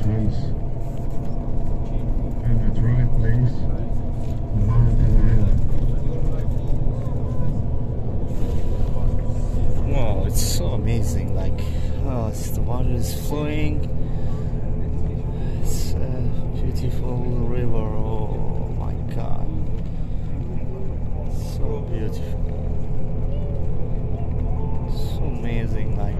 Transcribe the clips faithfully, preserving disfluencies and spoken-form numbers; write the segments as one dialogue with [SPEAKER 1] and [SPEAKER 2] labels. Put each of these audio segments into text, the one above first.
[SPEAKER 1] once in a dry place, mountain island.
[SPEAKER 2] Wow, it's so amazing. Like, oh, it's, the water is flowing. It's a beautiful river. Oh my God, so beautiful, so amazing. Like,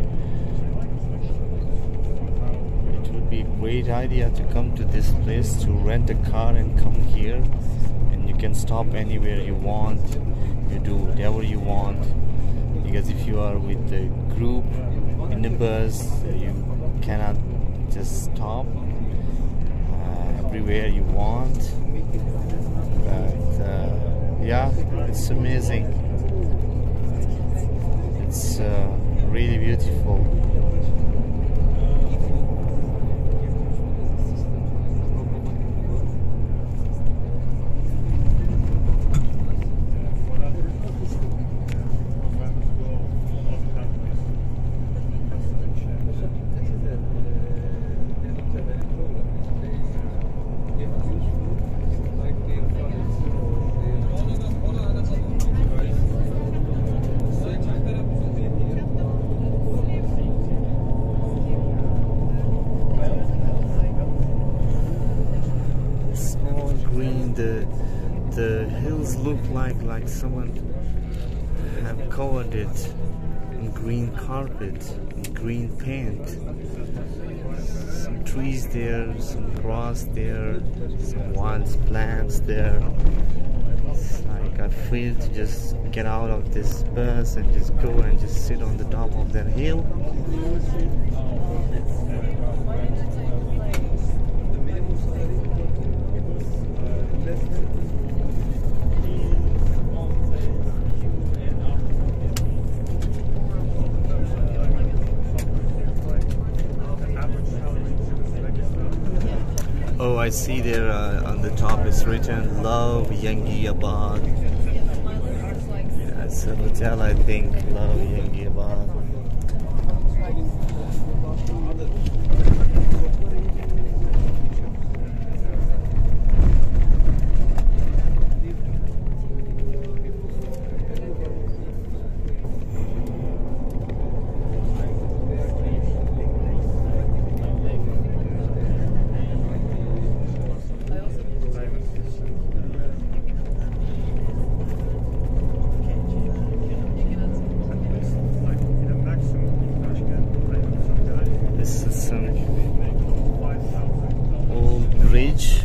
[SPEAKER 2] it would be a great idea to come to this place, to rent a car and come here, and you can stop anywhere you want. You do whatever you want, because if you are with the group in the bus, you cannot just stop uh, everywhere you want. But uh, yeah, it's amazing. It's uh, really beautiful. The, the hills look like like someone have covered it in green carpet, in green paint. Some trees there, some grass there, some wild plants there. It's like I feel to just get out of this bus and just go and just sit on the top of that hill. Oh, I see there uh, on the top is written Love Yangiabad. Yeah, it's a hotel, I think. Love Yangiabad. Bridge.